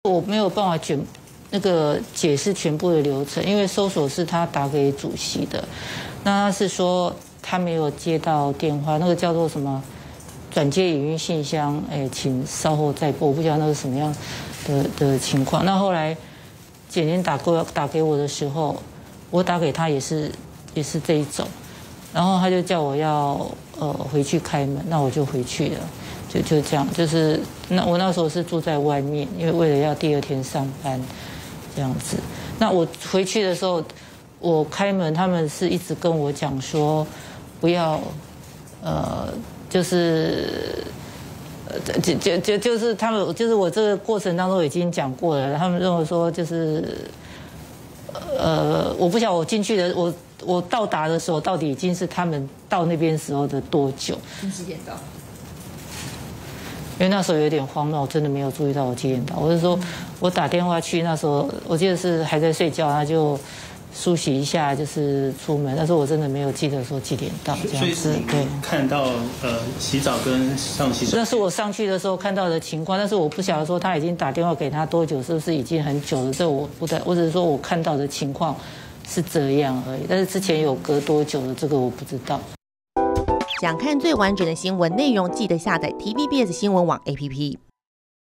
我没有办法解释全部的流程，因为搜索是他打给主席的，那他是说他没有接到电话，那个叫做什么转接语音信箱，请稍后再拨，我不晓得那是什么样的情况。那后来检监打给我的时候，我打给他也是这一种，然后他就叫我要回去开门，那我就回去了。就这样，就是我那时候是住在外面，因为为了要第二天上班，这样子。那我回去的时候，我开门，他们是一直跟我讲说，不要，就是他们就是我这个过程当中已经讲过了，他们认为说就是我不晓得我进去的我到达的时候到底已经是他们到那边时候的多久？ 你几点到？ 因为那时候有点慌乱，我真的没有注意到我几点到。我是说，我打电话去，那时候我记得是还在睡觉，他就梳洗一下，就是出门。但是我真的没有记得说几点到这样子。对， 看到洗澡跟上洗手， 那是我上去的时候看到的情况，但是我不晓得说他已经打电话给他多久，是不是已经很久了？这我只是说我看到的情况是这样而已。但是之前有隔多久的这个我不知道。 想看最完整的新闻内容，记得下载 TVBS 新闻网 APP。